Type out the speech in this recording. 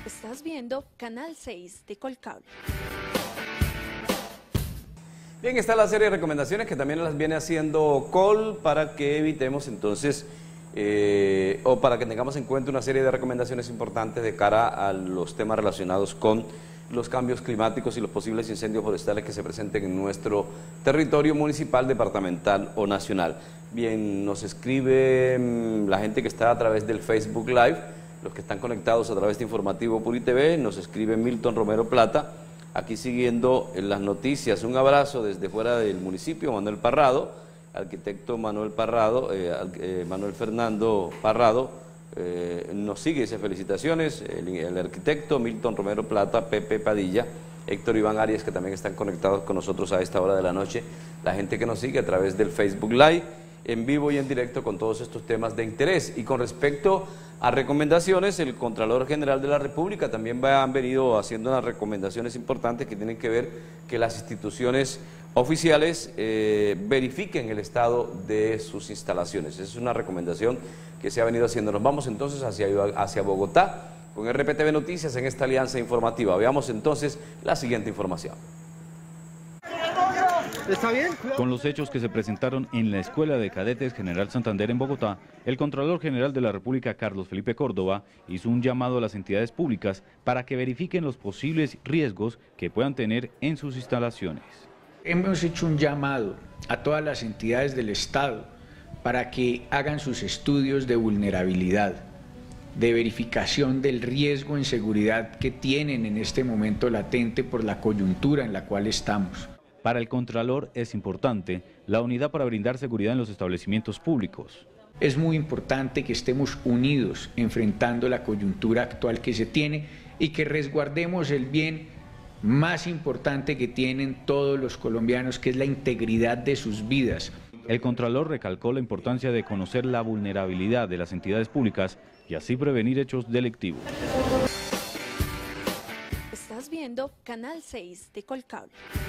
Estás viendo Canal 6 de Colcable. Bien, está la serie de recomendaciones que también las viene haciendo Col para que evitemos entonces, o para que tengamos en cuenta una serie de recomendaciones importantes de cara a los temas relacionados con los cambios climáticos y los posibles incendios forestales que se presenten en nuestro territorio municipal, departamental o nacional. Bien, nos escribe la gente que está a través del Facebook Live, los que están conectados a través de Informativo Puri TV, nos escribe Milton Romero Plata, aquí siguiendo las noticias. Un abrazo desde fuera del municipio, Manuel Parrado, arquitecto Manuel Parrado, Manuel Fernando Parrado, nos sigue, dice felicitaciones, el arquitecto Milton Romero Plata, Pepe Padilla, Héctor Iván Arias, que también están conectados con nosotros a esta hora de la noche, la gente que nos sigue a través del Facebook Live, en vivo y en directo con todos estos temas de interés. Y con respecto a recomendaciones, el Contralor General de la República también han venido haciendo unas recomendaciones importantes que tienen que ver que las instituciones oficiales verifiquen el estado de sus instalaciones. Esa es una recomendación que se ha venido haciendo. Nos vamos entonces hacia Bogotá con RPTV Noticias en esta alianza informativa. Veamos entonces la siguiente información. ¿Está bien? Con los hechos que se presentaron en la Escuela de Cadetes General Santander en Bogotá, el Contralor General de la República, Carlos Felipe Córdoba, hizo un llamado a las entidades públicas para que verifiquen los posibles riesgos que puedan tener en sus instalaciones. Hemos hecho un llamado a todas las entidades del Estado para que hagan sus estudios de vulnerabilidad, de verificación del riesgo en seguridad que tienen en este momento latente por la coyuntura en la cual estamos. Para el Contralor es importante la unidad para brindar seguridad en los establecimientos públicos. Es muy importante que estemos unidos enfrentando la coyuntura actual que se tiene y que resguardemos el bien más importante que tienen todos los colombianos, que es la integridad de sus vidas. El Contralor recalcó la importancia de conocer la vulnerabilidad de las entidades públicas y así prevenir hechos delictivos. Estás viendo Canal 6 de Colcable.